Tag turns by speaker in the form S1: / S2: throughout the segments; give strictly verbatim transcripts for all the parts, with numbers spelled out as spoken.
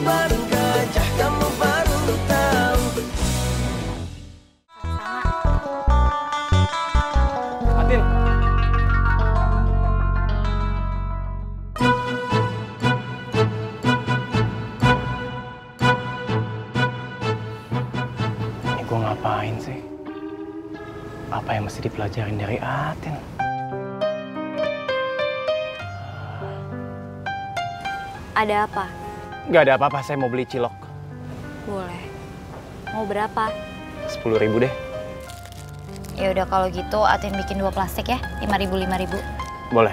S1: baru gajah kamu baru tahu.
S2: Atin. Ini gue ngapain sih? Apa yang mesti dipelajarin dari Atin?
S3: Ada apa?
S2: Gak ada apa-apa, saya mau beli cilok.
S3: Boleh. Mau berapa?
S2: Sepuluh ribu deh.
S3: Ya udah kalau gitu Atin bikin dua plastik ya, lima ribu lima ribu.
S2: Boleh.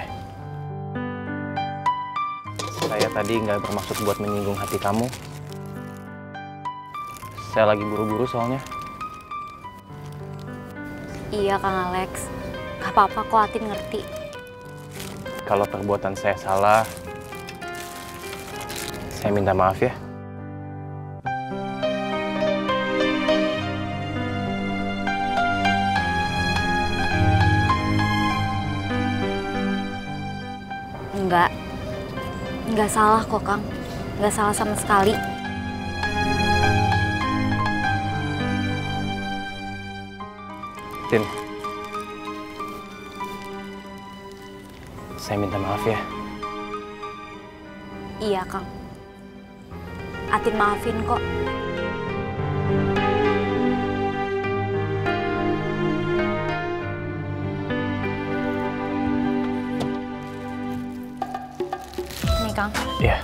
S2: Saya tadi nggak bermaksud buat menyinggung hati kamu. Saya lagi buru-buru soalnya.
S3: Iya Kang Alex, gak apa-apa kok Atin ngerti.
S2: Kalau perbuatan saya salah, saya minta maaf ya.
S3: Enggak, enggak salah kok Kang, enggak salah sama sekali.
S2: Tin, saya minta maaf ya.
S3: Iya Kang, Atin maafin kok. Nih Kang.
S2: Iya.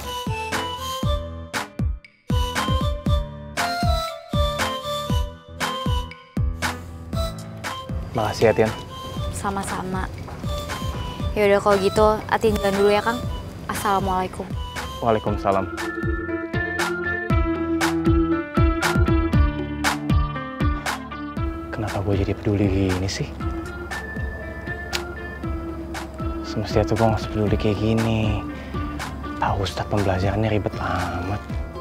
S2: Makasih ya, Tin.
S3: Sama-sama. Ya udah kalau gitu Atin jalan dulu ya Kang. Assalamualaikum.
S2: Waalaikumsalam. Kenapa gue jadi peduli gini sih? Semestinya tuh gue gak usah peduli kayak gini. Tahu Ustadz pembelajarannya ribet amat.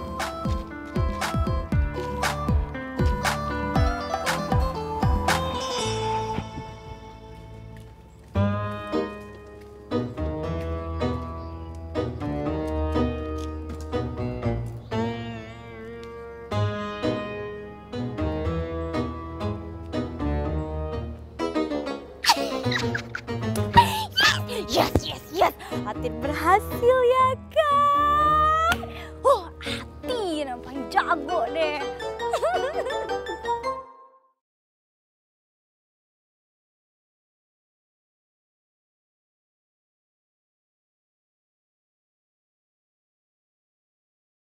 S3: Yes, yes, yes. Atin berhasil ya, Kak. Oh, Atin yang paling jago deh.